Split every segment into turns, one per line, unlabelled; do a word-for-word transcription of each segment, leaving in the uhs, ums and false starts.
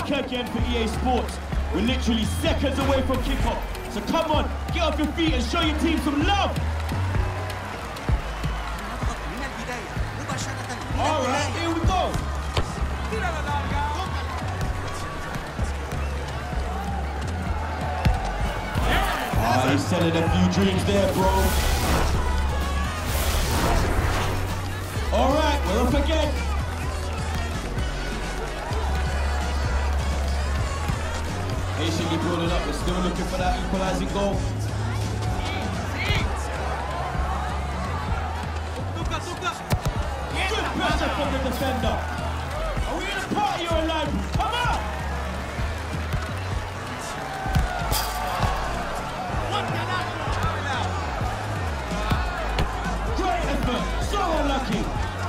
back again for E A Sports. We're literally seconds away from kickoff. So come on, get off your feet and show your team some love. All right, here we go. Ah, he's selling a few dreams there, bro. All right, we're up again. Patiently building up, we're still looking for that equalizing goal. Good pressure from the defender. Are we in a party or a library? Come on! Great effort, so unlucky.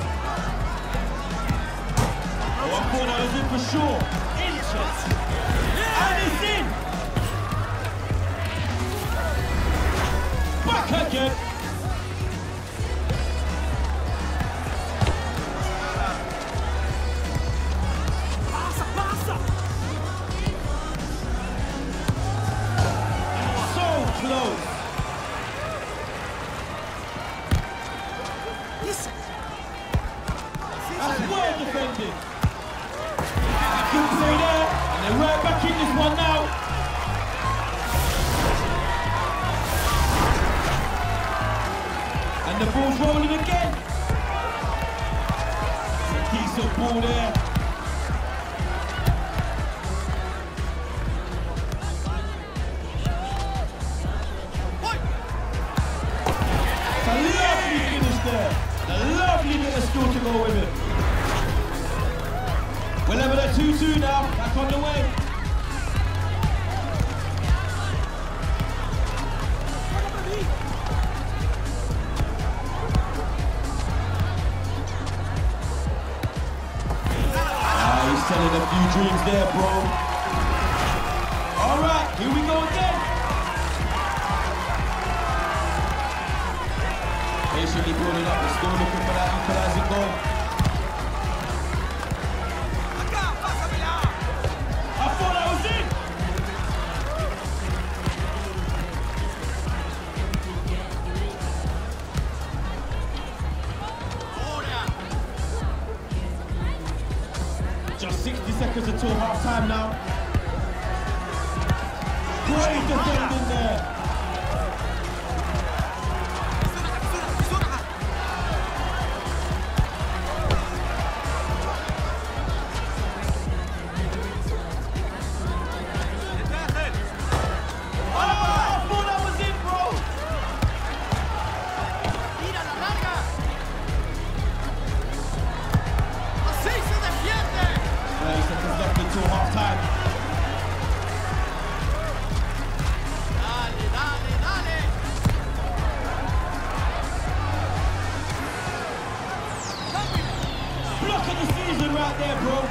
Oh, I thought I was in for sure. Inches. And it's in! Back again! Passa, passa! So close! That's well defended! Good play there! And they're right back in this one now. And the ball's rolling again. Decent ball there. It's a lovely finish there. And a lovely little score to go with it. We're level at two two now, back on the way. Ah, he's selling a few dreams there, bro. All right, here we go again. Patiently building up, we're still looking for that equalizing goal. Just sixty seconds until half time now. Great defending there. Until half time. Dale, dale, dale. Block of the season right there, bro.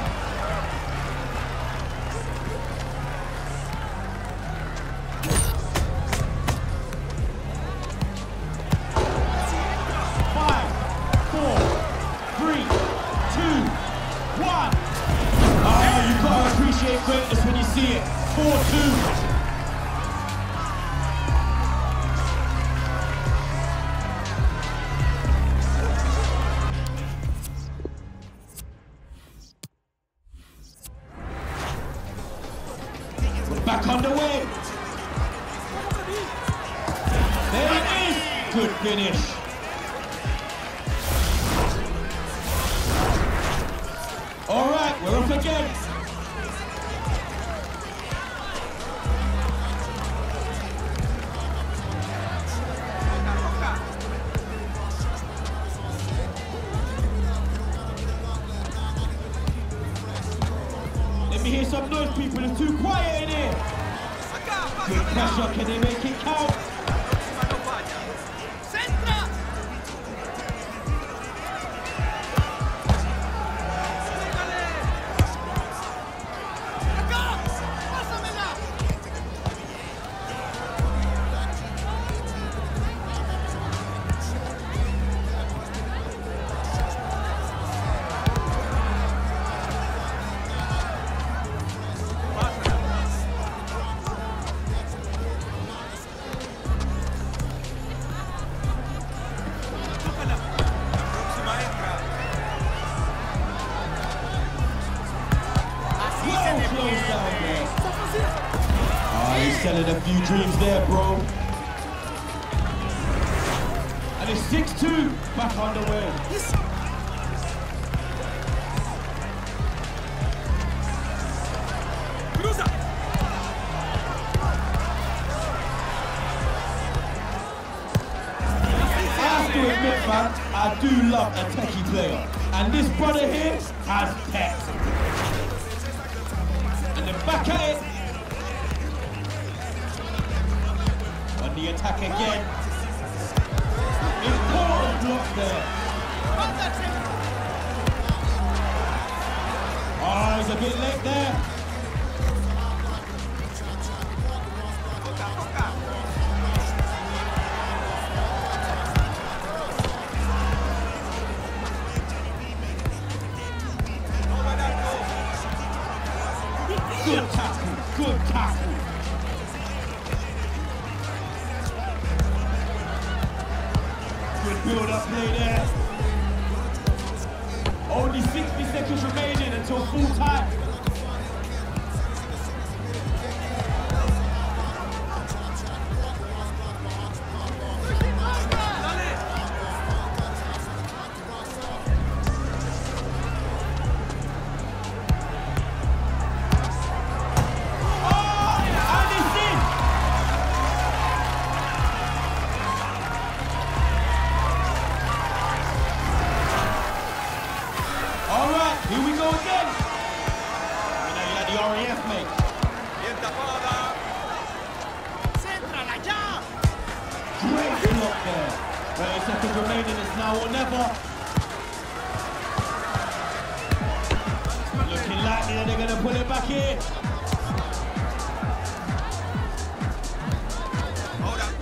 Five, four, three, two, one. Oh, you gotta appreciate greatness when you see it. four two. We're back underway. There it is. Good finish. All right, we're up again. Let me hear some noise, people. It's too quiet in here. Good pressure. Can they make it count? Well closed down there. Oh, he's selling a few dreams there, bro. And it's six two, back underway. Man, I do love a techie player, and this brother here has tech. And then back at it. On the attack again. Important block there. Oh, he's a bit late there. Good tackle, good tackle. Good build-up play there. Only sixty seconds remaining until full time. Here we go again. You know you had the R A F, mate. Great block there. thirty seconds remaining, it's now or never. Looking likely that they're going to pull it back in. Hold up.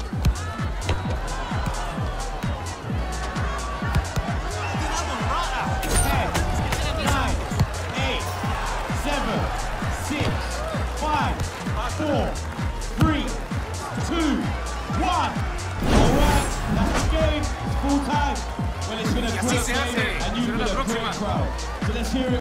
Four, three, two, one. All right, that's the game. It's full time. Well, it's been a great game, and you've been a great crowd. So let's hear it.